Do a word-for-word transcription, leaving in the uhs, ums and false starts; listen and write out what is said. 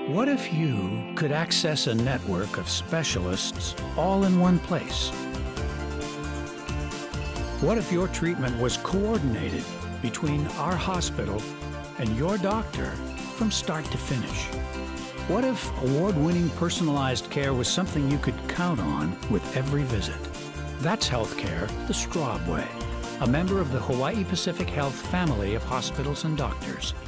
What if you could access a network of specialists all in one place? What if your treatment was coordinated between our hospital and your doctor from start to finish? What if award-winning personalized care was something you could count on with every visit? That's healthcare the Straub way, a member of the Hawaii Pacific Health family of hospitals and doctors.